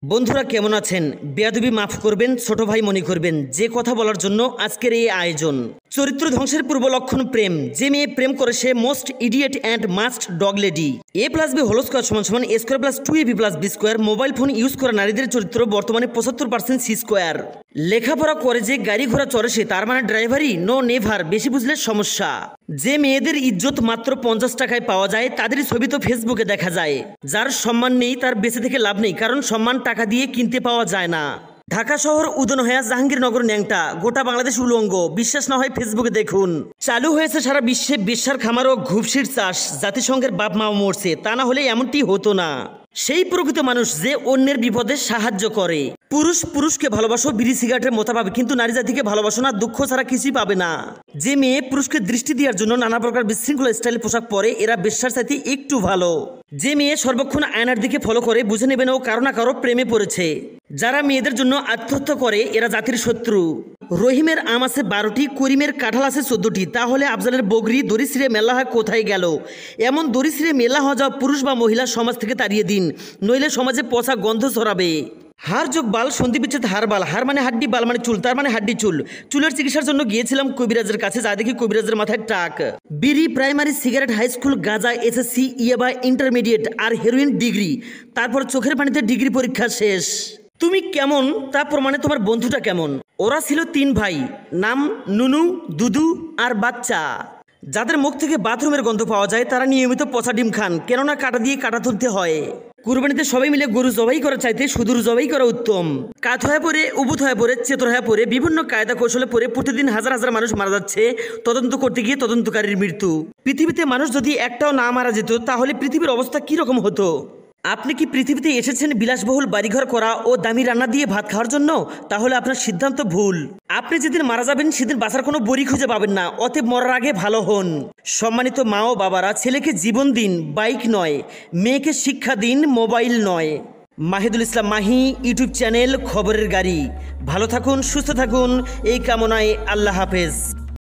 বন্ধুরা কেমন আছেন? বেয়াদবি মাফ করবেন, ছোট ভাই মনে করবেন। যে কথা বলার জন্য আজকের এই আয়োজন। চরিত্র ধ্বংসের পূর্ব লক্ষণ প্রেম। যে মেয়ে প্রেম করে সে most idiot and must dog lady. A plus B whole square সমান সমান A square plus 2ab plus B square. Mobile phone use করা নারীদের চরিত্র বর্তমানে 75% সি স্কোয়ার। লেখাপড়া করে যে গাড়ি ঘোড়া চড়ে সে তার মানে ড্রাইভারই? নো নেভার, বেশি বুঝলে সমস্যা। যে মেয়েদের ইজ্জত মাত্র 50 টাকায় পাওয়া যায় তাদেরই ছবি তো ফেসবুকে দেখা যায়। যার সম্মান নেই তার বেঁচে থেকে লাভ নেই, কারণ সম্মান টাকা দিয়ে কিনতে পাওয়া যায় না। ঢাকা শহর উদয়নহয়া জাহাঙ্গীরনগর ন্যাংটা, গোটা বাংলাদেশ উলঙ্গ। বিশ্বাস না হয় ফেসবুকে দেখুন। চালু হয়েছে সারা বিশ্বে বেশ্যার খামার ও ঘুপসির চাষ। জাতিসংঘের বাপ মা মরছে, তা না হলে এমনটি হতো না। সেই প্রকৃত মানুষ যে অন্যের বিপদে সাহায্য করে। পুরুষ পুরুষকে ভালোবাসো বিড়ি সিগারেটের মতো পাবে, কিন্তু নারী জাতিকে ভালোবাসো না, দুঃখ ছাড়া কিছুই পাবে না। যে মেয়ে পুরুষকে দৃষ্টি দেওয়ার জন্য নানা প্রকার বিশৃঙ্খল স্টাইল পোশাক পরে এরা বেশ্যার চাইতে একটু ভালো। যে মেয়ে সর্বক্ষণ আয়নার দিকে ফলো করে বুঝে নেবেন ও কারো না কারো প্রেমে পড়েছে। যারা মেয়েদের জন্য আত্মহত্যা করে এরা জাতির শত্রু। রহিমের আম আছে 12টি, করিমের কাঁঠাল আছে 14টি, তাহলে আফজালের বগরি দড়ি ছিঁড়ে মেলা হয় কোথায় গেল? এমন দড়ি ছিঁড়ে মেলা হওয়া যাওয়া পুরুষ বা মহিলা সমাজ থেকে তাড়িয়ে দিন, নইলে সমাজে পচা গন্ধ ছড়াবে। হাড় যোগ বাল সন্ধি বিচ্ছেদ হাড় বাল, হাড় মানে হাড্ডি, বাল মানে চুল, তার মানে হাড্ডি চুল। চুলের চিকিৎসার জন্য গিয়েছিলাম কবিরাজের কাছে, যা দেখি কবিরাজের মাথায় টাক। বিড়ি, প্রাইমারি, সিগারেট, হাই স্কুল, গাঁজা, এসএসসি, ইয়াবা, ইন্টারমিডিয়েট আর হেরোইন ডিগ্রি। তারপর চোখের পানিতে ডিগ্রি পরীক্ষা শেষ। তুমি কেমন তা প্রমাণে তোমার বন্ধুটা কেমন। ওরা ছিল 3 ভাই, নাম নুনু, দুদু আর বাচ্চা। যাদের মুখ থেকে বাথরুমের গন্ধ পাওয়া যায় তারা নিয়মিত পচা ডিম খান, কেননা কাটা দিয়ে কাটা তুলতে হয়। কুরবানিতে সবাই মিলে গরু জবাই করা চাইতে সুদূর জবাই করা উত্তম। কাত হয়ে পড়ে, উবুত হয়ে পড়ে, চেতর হয়ে পড়ে, বিভিন্ন কায়দা কৌশলে পড়ে প্রতিদিন হাজার হাজার মানুষ মারা যাচ্ছে তদন্ত করতে গিয়ে তদন্তকারীর মৃত্যু। পৃথিবীতে মানুষ যদি একটাও না মারা যেত তাহলে পৃথিবীর অবস্থা কীরকম হতো? আপনি কি পৃথিবীতে এসেছেন বিলাসবহুল বাড়িঘর করা ও দামি রান্না দিয়ে ভাত খাওয়ার জন্য? তাহলে আপনার সিদ্ধান্ত ভুল। আপনি যেদিন মারা যাবেন সেদিন বাঁচার কোনো বড়ি খুঁজে পাবেন না, অতএব মরার আগে ভালো হন। সম্মানিত মা ও বাবারা, ছেলেকে জীবন দিন, বাইক নয়। মেয়েকে শিক্ষা দিন, মোবাইল নয়। মাহিদুল ইসলাম মাহি, ইউটিউব চ্যানেল খবরের গাড়ি। ভালো থাকুন, সুস্থ থাকুন, এই কামনায় আল্লাহ হাফেজ।